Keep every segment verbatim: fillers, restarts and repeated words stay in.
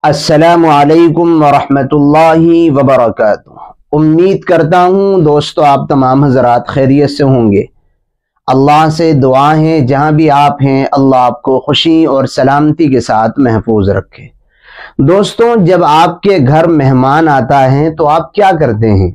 السلام علیکم ورحمۃ اللہ وبرکاتہ۔ امید کرتا ہوں دوستو آپ تمام حضرات خیریت سے ہوں گے۔ اللہ سے دعا ہے جہاں بھی آپ ہیں اللہ آپ کو خوشی اور سلامتی کے ساتھ محفوظ رکھے۔ دوستوں، جب آپ کے گھر مہمان آتا ہے تو آپ کیا کرتے ہیں؟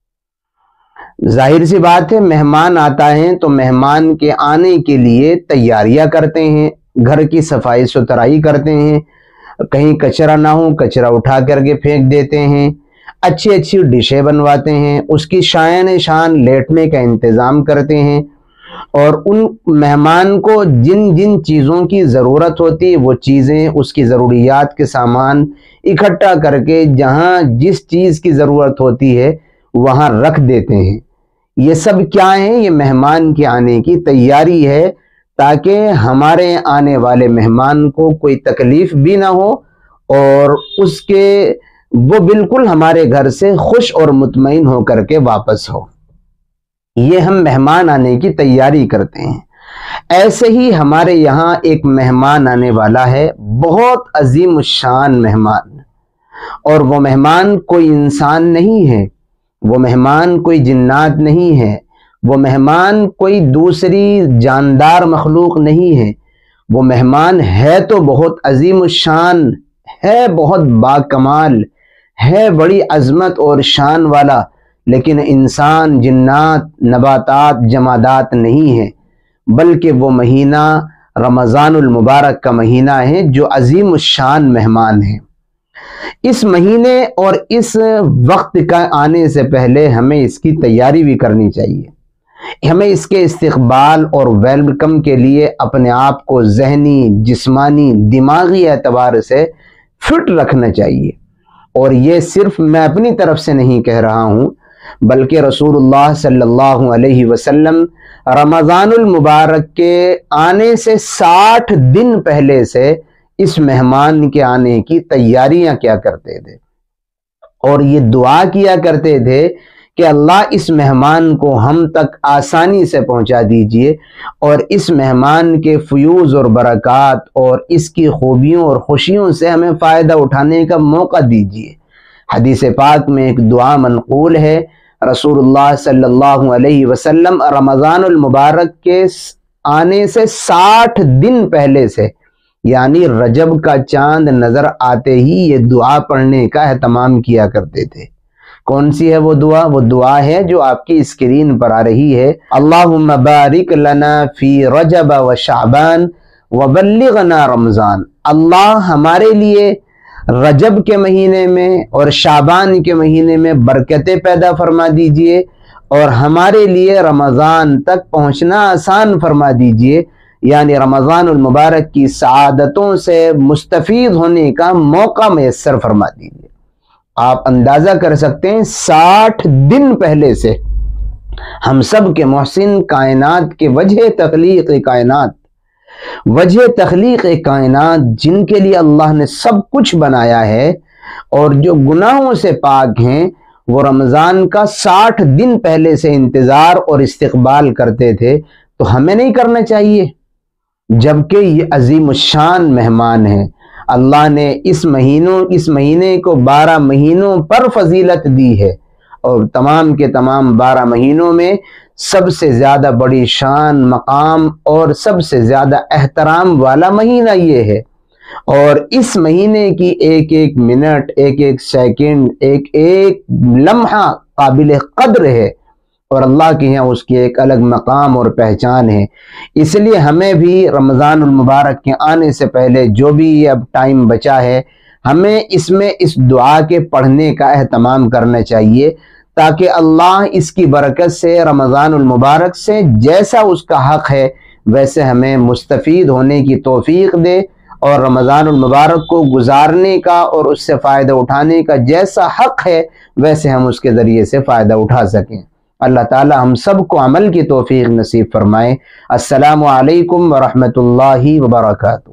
ظاہر سی بات ہے، مہمان آتا ہے تو مہمان کے آنے کے لیے تیاریاں کرتے ہیں، گھر کی صفائی ستھرائی کرتے ہیں، کہیں کچرا نہ ہو کچرا اٹھا کر کے پھینک دیتے ہیں، اچھی اچھی ڈشیں بنواتے ہیں، اس کی شائن شان لیٹنے کا انتظام کرتے ہیں، اور ان مہمان کو جن جن چیزوں کی ضرورت ہوتی ہے وہ چیزیں، اس کی ضروریات کے سامان اکٹھا کر کے جہاں جس چیز کی ضرورت ہوتی ہے وہاں رکھ دیتے ہیں۔ یہ سب کیا ہے؟ یہ مہمان کے آنے کی تیاری ہے، تاکہ ہمارے آنے والے مہمان کو کوئی تکلیف بھی نہ ہو اور اس کے وہ بالکل ہمارے گھر سے خوش اور مطمئن ہو کر کے واپس ہو۔ یہ ہم مہمان آنے کی تیاری کرتے ہیں۔ ایسے ہی ہمارے یہاں ایک مہمان آنے والا ہے، بہت عظیم الشان مہمان، اور وہ مہمان کوئی انسان نہیں ہے، وہ مہمان کوئی جنات نہیں ہے، وہ مہمان کوئی دوسری جاندار مخلوق نہیں ہے، وہ مہمان ہے تو بہت عظیم الشان ہے، بہت باکمال ہے، بڑی عظمت اور شان والا، لیکن انسان، جنات، نباتات، جمادات نہیں ہے، بلکہ وہ مہینہ رمضان المبارک کا مہینہ ہے جو عظیم الشان مہمان ہے۔ اس مہینے اور اس وقت کا آنے سے پہلے ہمیں اس کی تیاری بھی کرنی چاہیے۔ ہمیں اس کے استقبال اور ویلکم کے لیے اپنے آپ کو ذہنی، جسمانی، دماغی اعتبار سے فٹ رکھنا چاہیے، اور یہ صرف میں اپنی طرف سے نہیں کہہ رہا ہوں، بلکہ رسول اللہ صلی اللہ علیہ وسلم رمضان المبارک کے آنے سے ساٹھ دن پہلے سے اس مہمان کے آنے کی تیاریاں کیا کرتے تھے، اور یہ دعا کیا کرتے تھے کہ اللہ اس مہمان کو ہم تک آسانی سے پہنچا دیجئے، اور اس مہمان کے فیوز اور برکات اور اس کی خوبیوں اور خوشیوں سے ہمیں فائدہ اٹھانے کا موقع دیجئے۔ حدیث پاک میں ایک دعا منقول ہے، رسول اللہ صلی اللہ علیہ وسلم رمضان المبارک کے آنے سے ساٹھ دن پہلے سے، یعنی رجب کا چاند نظر آتے ہی یہ دعا پڑھنے کا اہتمام کیا کرتے تھے۔ کون سی ہے وہ دعا؟ وہ دعا ہے جو آپ کی اسکرین پر آ رہی ہے، اللہم بارک لنا فی رجب و شعبان وبلغنا رمضان۔ اللہ ہمارے لیے رجب کے مہینے میں اور شعبان کے مہینے میں برکتیں پیدا فرما دیجئے، اور ہمارے لیے رمضان تک پہنچنا آسان فرما دیجئے، یعنی رمضان المبارک کی سعادتوں سے مستفید ہونے کا موقع میسر فرما دیجئے۔ آپ اندازہ کر سکتے ہیں ساٹھ دن پہلے سے ہم سب کے محسن کائنات کے وجہ تخلیق کائنات وجہ تخلیق کائنات جن کے لیے اللہ نے سب کچھ بنایا ہے اور جو گناہوں سے پاک ہیں، وہ رمضان کا ساٹھ دن پہلے سے انتظار اور استقبال کرتے تھے، تو ہمیں نہیں کرنا چاہیے؟ جبکہ یہ عظیم الشان مہمان ہے۔ اللہ نے اس مہینوں اس مہینے کو بارہ مہینوں پر فضیلت دی ہے، اور تمام کے تمام بارہ مہینوں میں سب سے زیادہ بڑی شان، مقام اور سب سے زیادہ احترام والا مہینہ یہ ہے، اور اس مہینے کی ایک ایک منٹ، ایک ایک سیکنڈ، ایک ایک لمحہ قابل قدر ہے، اور اللہ کے یہاں اس کی ایک الگ مقام اور پہچان ہے۔ اس لیے ہمیں بھی رمضان المبارک کے آنے سے پہلے جو بھی اب ٹائم بچا ہے، ہمیں اس میں اس دعا کے پڑھنے کا اہتمام کرنا چاہیے، تاکہ اللہ اس کی برکت سے رمضان المبارک سے جیسا اس کا حق ہے ویسے ہمیں مستفید ہونے کی توفیق دے، اور رمضان المبارک کو گزارنے کا اور اس سے فائدہ اٹھانے کا جیسا حق ہے ویسے ہم اس کے ذریعے سے فائدہ اٹھا سکیں۔ اللہ تعالی ہم سب کو عمل کی توفیق نصیب فرمائے۔ السلام علیکم ورحمۃ اللہ وبرکاتہ۔